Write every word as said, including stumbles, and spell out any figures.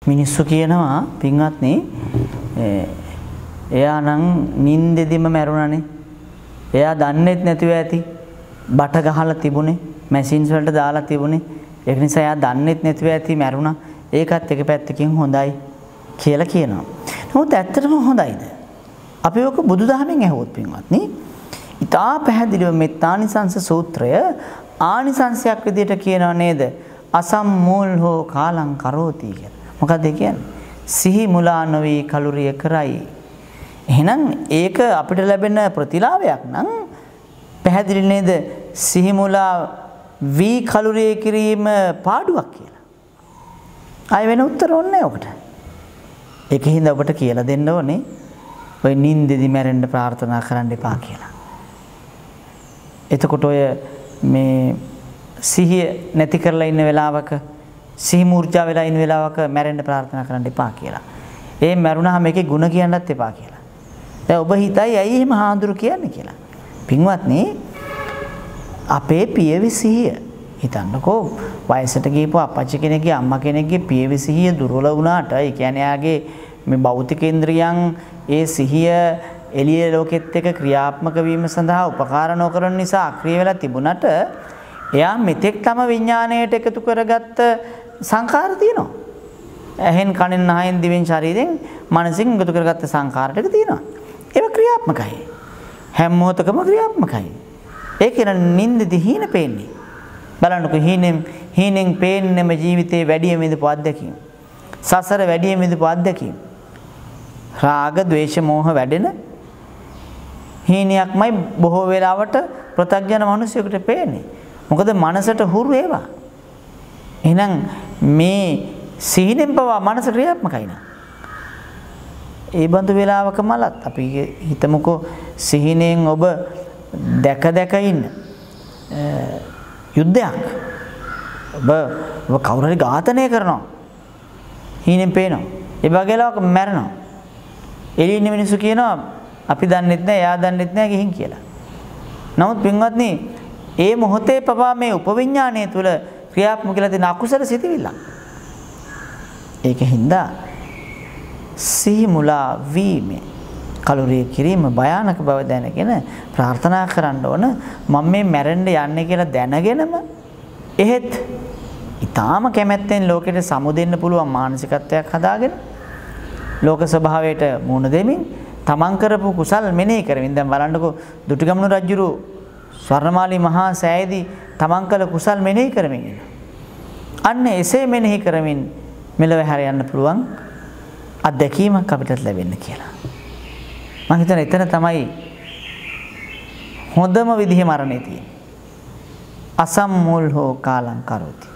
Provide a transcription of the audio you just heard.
මිනිස්සු කියනවා පින්වත්නි එයා නම් නින්දෙදිම මැරුණානේ. එයා දන්නේත් නැතුව ඇති. බට ගහලා තිබුණේ, මැෂින්ස් වලට දාලා තිබුණේ. ඒක නිසා එයා දන්නේත් නැතුව ඇති මැරුණා. ඒකත් එක පැත්තකින් හොඳයි කියලා කියනවා. නමුත් ඇත්තටම හොඳයිද? අපි ඔක බුදුදහමෙන් ඇහුවොත් පින්වත්නි, ඉතා පැහැදිලිව මෙත්තානිසංස සූත්‍රය ආනිසංසයක් විදිහට කියනවා නේද? අසම්මූල් හෝ කාලං කරෝති කියලා. මොකක්ද ඒ කියන්නේ? සිහි මුලා නොවි කලුරිය කරයි. එහෙනම් ඒක අපිට ලැබෙන ප්‍රතිලාභයක් නම් පැහැදිලි නේද? සිහි මුලා වී කලුරිය කිරීම පාඩුවක් කියලා. ආය වෙන උත්තර ඕනේ ඔකට. ඒකින්ද ඔබට කියලා දෙන්න ඕනේ ඔය නින්දෙදි මැරෙන්න ප්‍රාර්ථනා කරන්න එපා කියලා. එතකොට ඔය මේ සිහිය නැති කරලා ඉන්න වෙලාවක සිහි මූර්ජා වෙලා ඉන්න වෙලාවක මැරෙන්න ප්‍රාර්ථනා කරන්න එපා කියලා. ඒ මැරුණාම මේකේ ಗುಣ කියන්නත් එපා කියලා. දැන් ඔබ හිතයි ඇයි එහෙම හාඳුරු කියන්නේ කියලා. පින්වත්නි අපේ පියවි සිහිය හිතන්නකෝ වයසට ගිහපු අපච්චි කෙනෙක්ගේ අම්මා කෙනෙක්ගේ පියවි සිහිය දුර්වල වුණාට ඒ කියන්නේ යාගේ මේ භෞතික ඉන්ද්‍රියන් ඒ සිහිය එළිය ලෝකෙත් එක්ක ක්‍රියාත්මක වීම සඳහා උපකාර නොකරන නිසා අක්‍රිය වෙලා තිබුණට එයා මෙතෙක් තම විඥාණයට එකතු කරගත්ත සංඛාර තියෙනවා. ඇහෙන් කනෙන් නහයෙන් දිවෙන් ශරීරයෙන් මනසින් එකතු කරගත්ත සංඛාර ටික තියෙනවා. ඒක ක්‍රියාත්මකයි. හැම මොහොතකම ක්‍රියාත්මකයි. ඒක න නින්දදී හීන පේන්නේ. බලන්නකෝ හීනෙන් හීනෙන් පේන්නේම ජීවිතේ වැඩිම විඳපු අත්දැකීම්. සසර වැඩිම විඳපු අත්දැකීම්. රාග, ద్వේෂ, මෝහ වැඩෙන හීනයක්මයි බොහෝ වෙලාවට ප්‍රත්‍යඥ මිනිසෙකුට පේන්නේ. මොකද මනසට හුරු ඒවා. එහෙනම් මේ සිහිනෙන් පවා මනස ක්‍රියාත්මකයි නා. ඒ බඳු වෙලාවක මලත් අපි හිතමුකෝ සිහිනෙන් ඔබ දැක දැක ඉන්න යුද්ධයක්. ඔබ ඔබ කවුරු හරි ඝාතනය කරනවා. හීනෙන් පේනවා. ඒ වගේ වෙලාවක මැරෙනවා. එළියේ ඉන්න මිනිස්සු කියනවා අපි දන්නෙත් නෑ, එයා දන්නෙත් නෑ ගිහින් කියලා. නමුත් පින්වත්නි ඒ මොහොතේ පවා මේ උපවිඥාණය තුළ ක්‍රියාත්මක කියලා තියෙන අකුසල සිතිවිල්ල. ඒකින්ද සිහි මුලා වීමේ කලුරිය කිරීම භයානක බව දැනගෙන ප්‍රාර්ථනා කරන්න ඕන මම මේ මැරෙන්න යන්නේ කියලා දැනගෙනම එහෙත් ඊටාම කැමැත්තෙන් ලෝකෙට සමුදෙන්න පුළුවන් මානසිකත්වයක් හදාගෙන ලෝක ස්වභාවයට මුහුණ දෙමින් තමන් කරපු කුසල් මෙනෙහි කරමින් දැන් බලන්නකෝ දුටුගැමුණු රජුරු ස්වර්ණමාලී මහා සෑයේදී තමන් කළ කුසල් මෙනෙහි කරමින් ඉන්න. අන්න එසේ මෙනෙහි කරමින් මෙලව හැර යන්න පුළුවන් අත්දැකීමක් අපිට ලැබෙන්න කියලා. මම හිතන එතන තමයි හොඳම විදිහේ මරණය තියෙන්නේ. අසම්මුල් හෝ කාලං කරෝති.